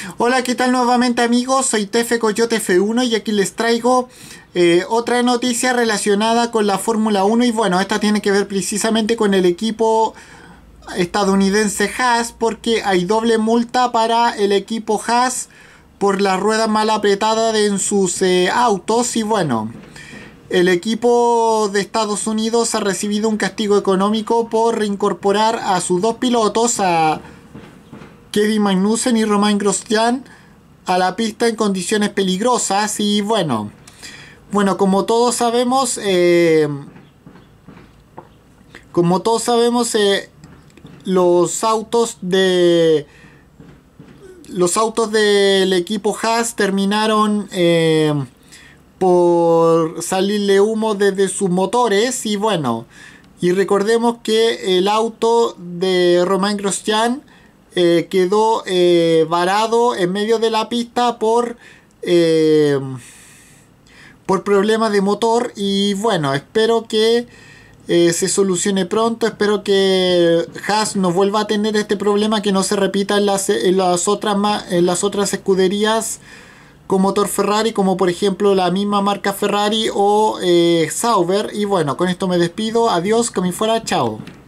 Hola, ¿qué tal nuevamente amigos? Soy Tefe Coyote F1 y aquí les traigo otra noticia relacionada con la Fórmula 1 y bueno, esta tiene que ver precisamente con el equipo estadounidense Haas porque hay doble multa para el equipo Haas por las ruedas mal apretadas en sus autos y bueno, el equipo de Estados Unidos ha recibido un castigo económico por reincorporar a sus dos pilotos, a Kevin Magnussen y Romain Grosjean, a la pista en condiciones peligrosas y bueno, como todos sabemos, los autos del equipo Haas terminaron por salirle humo desde sus motores y bueno, y recordemos que el auto de Romain Grosjean quedó varado en medio de la pista por problemas de motor y bueno, espero que se solucione pronto. Espero que Haas no vuelva a tener este problema, que no se repita en las otras escuderías con motor Ferrari, como por ejemplo la misma marca Ferrari o Sauber. Y bueno, con esto me despido. Adiós, que me fuera, chao.